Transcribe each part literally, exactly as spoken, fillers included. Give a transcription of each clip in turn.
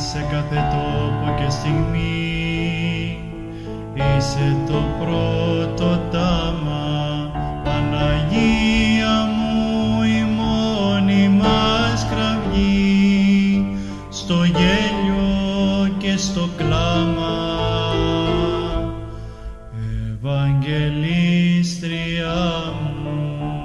σε κάθε τόπο και στιγμή. Είσαι το πρώτο τάμα, Παναγία μου, η μόνη μας κραυγή, στο γέλιο και στο κλάμα. Ευαγγελίστρια μου,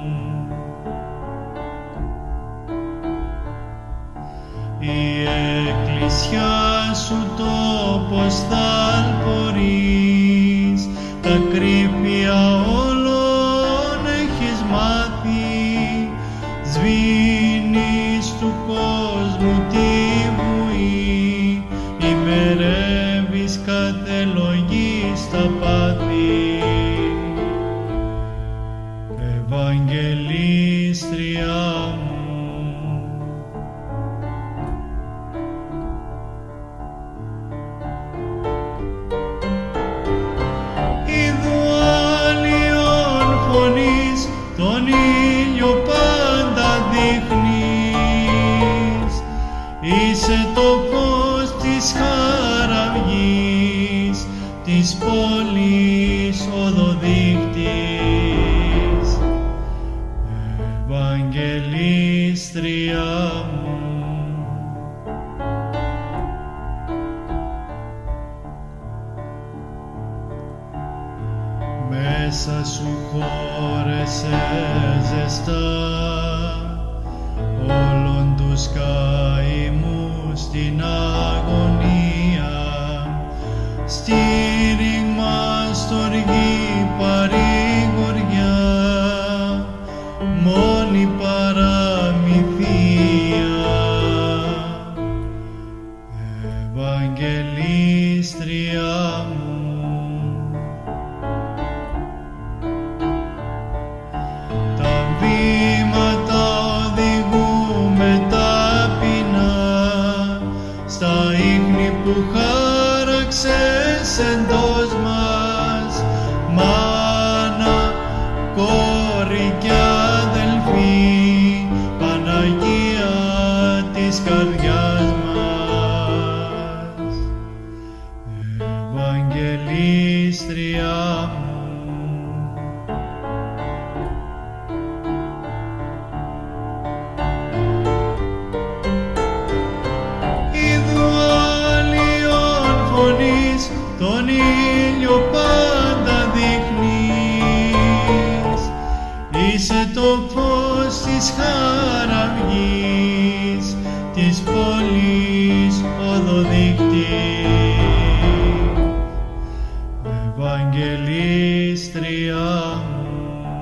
η εκκλησιά σου τόπος θαλπορείς, τα κρύφια όλων έχεις μάθει, σβήνεις του κόσμου τη βουή, ημερεύεις κάθε λογή στα πάθη. Ευαγγελίστρια μου, ιδουάλιον φωνής τον ήλιο πάντα δείχνεις, είσαι το φως της χαραυγής, της πόλης οδοδείκτης. Ευαγγελίστρια μου, μέσα σου χώρεσε ζεστά όλων τους καημούς στην αγωνία, στήριγμα στοργή παρηγοριά, μόνη παραμυθία. Ευαγγελίστρια μου, τα βήματα οδηγούμε ταπεινά στα ίχνη που χάραξες εντός μας, μάνα, κόρη κι αδελφή, Παναγία της καρδιάς μας. Ευαγγελίστρια μου, ιδουάλιον φωνής τον ήλιο πάντα δείχνεις, είσαι το φως της χαραυγής, της πόλης οδοδείκτης. Ευαγγελίστρια μου,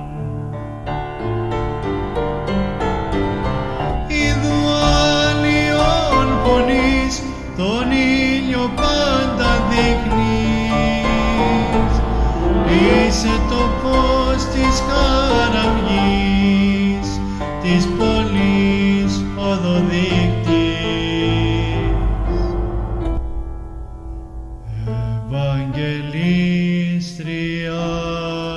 ιδουάλιον φωνής τον ήλιο πάντα δείχνεις, είσαι το φως της χαραυγής, της πόλης οδοδείκτης. Ευαγγελίστρια